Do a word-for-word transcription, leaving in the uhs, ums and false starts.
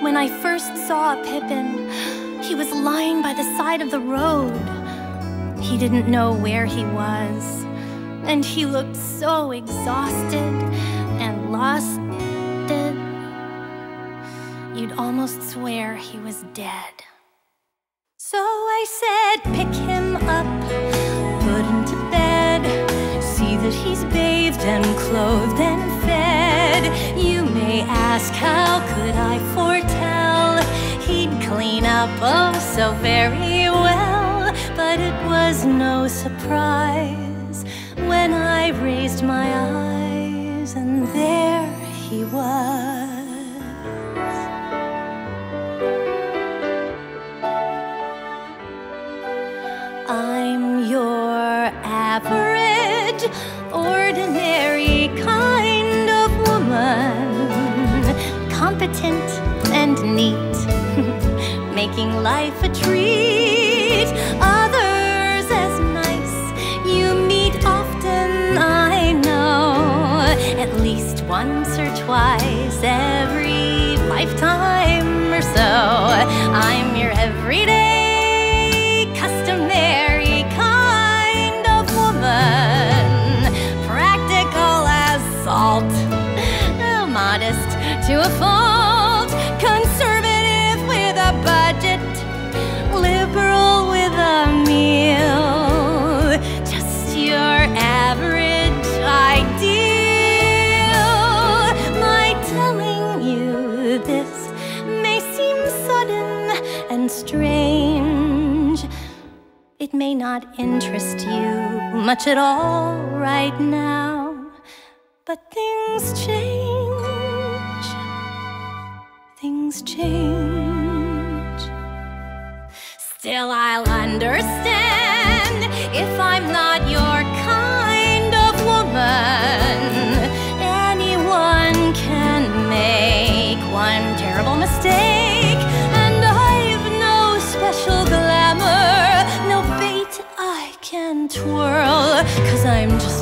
When I first saw Pippin, he was lying by the side of the road. He didn't know where he was, and he looked so exhausted and lost. You'd almost swear he was dead. So I said, pick him up, put him to bed, see that he's bathed and clothed and fed. You may ask, how could I foretell he'd clean up oh so very well? But it was no surprise when I raised my eyes, and there he was. I'm your average, ordinary kind of woman, competent and neat, making life a treat. Others as nice you meet often, I know, at least once or twice every lifetime or so. I'm your everyday, customary kind of woman, practical as salt, modest to a fault, conservative with a budget, liberal with a meal, just your average ideal. My telling you this may seem sudden and strange. It may not interest you much at all right now, but things change. Things change. Still, I'll understand if I'm not your kind of woman. Anyone can make one terrible mistake, and I've no special glamour, no bait I can twirl, 'cause I'm just